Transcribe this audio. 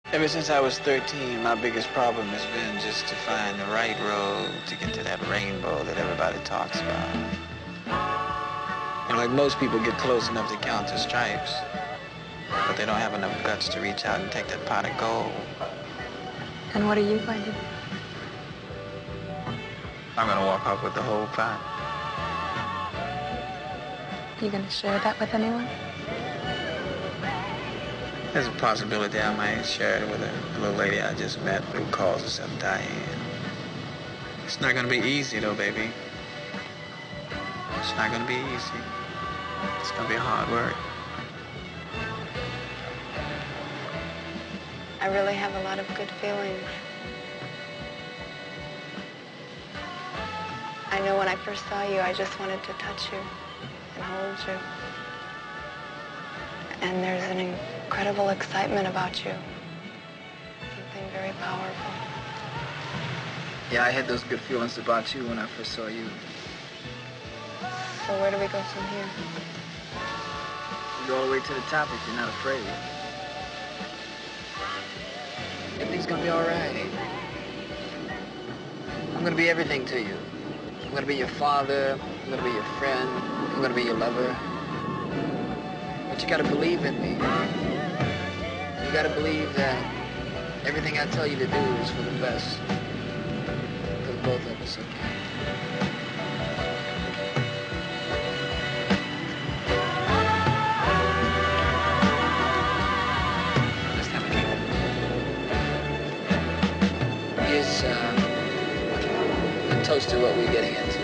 Ever since I was 13, my biggest problem has been just to find the right road to get to that rainbow that everybody talks about. Like most people get close enough to count the stripes, but they don't have enough guts to reach out and take that pot of gold. And what are you going to do? I'm gonna walk off with the whole pot. You gonna share that with anyone? There's a possibility I might share it with a little lady I just met who calls herself Diane. It's not gonna be easy though, baby. It's not gonna be easy. It's gonna be hard work. I really have a lot of good feelings. I know when I first saw you, I just wanted to touch you and hold you. And there's an incredible excitement about you. Something very powerful. Yeah, I had those good feelings about you when I first saw you. So where do we go from here? We go all the way to the top if you're not afraid. Everything's gonna be all right. I'm gonna be everything to you. I'm gonna be your father, I'm gonna be your friend, I'm gonna be your lover. But you gotta believe in me. You gotta believe that everything I tell you to do is for the best. For both of us, okay? Let's have a drink. Here's a toast to what we're getting into.